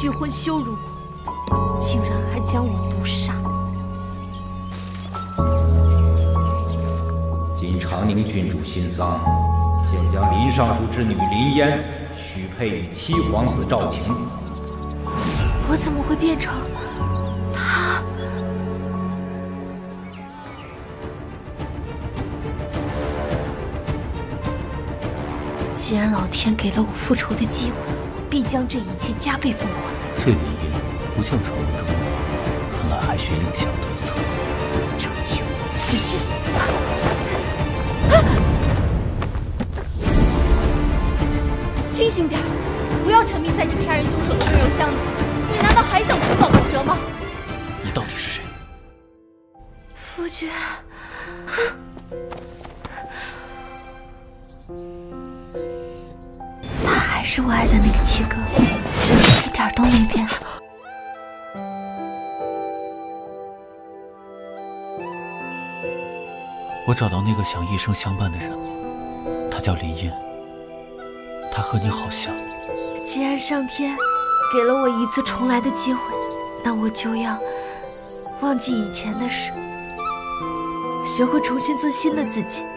拒婚羞辱我，竟然还将我毒杀。 今长宁郡主新丧，现将林尚书之女林嫣许配与七皇子赵晴。 我怎么会变成他？既然老天给了我复仇的机会，我必将这一切加倍奉还。 这林嫣不像传闻中的，看来还需另想对策。 赵晴，你去死吧！清醒点，不要沉迷在这个杀人凶手的温柔乡里。你难道还想重蹈覆辙吗？ 你到底是谁？ 夫君，他还是我爱的那个七哥，一点都没变。 我找到那个想一生相伴的人了，他叫林嫣，他和你好像。 既然上天给了我一次重来的机会，那我就要忘记以前的事，学会重新做新的自己。